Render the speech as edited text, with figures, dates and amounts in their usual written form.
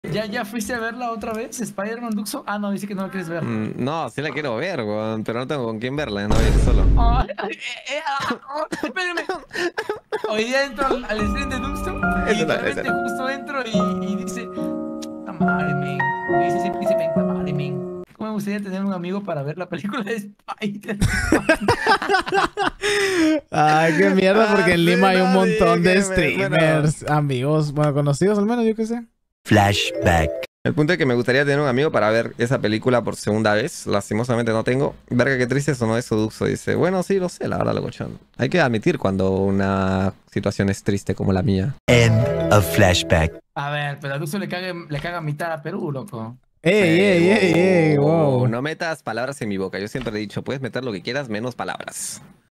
¿Ya fuiste a verla otra vez, Spider-Man Duxo? Ah, no, dice que no la quieres ver. No, sí la quiero ver, weón, pero no tengo con quién verla, no voy a ir solo. Ay, ay, espérenme. Hoy día entro al stream de Duxo y Esa literalmente no. justo entro y dice, puta madre, men. Y dice ese príncipe, puta madre, men. ¿Cómo me gustaría tener un amigo para ver la película de Spider-Man? Ay, qué mierda, Ah, porque en sí, Lima hay un no, montón de bueno. streamers, amigos, bueno, conocidos al menos, yo qué sé. Flashback. El punto es que me gustaría tener un amigo para ver esa película por segunda vez. Lastimosamente no tengo. Verga, qué triste sonó eso, Duxo. Dice, bueno, sí, lo sé, la verdad, locochón. Hay que admitir cuando una situación es triste como la mía. End of flashback. A ver, pero a Duxo le caga mitad a Perú, loco. Ey, wow. No metas palabras en mi boca. Yo siempre he dicho, puedes meter lo que quieras, menos palabras.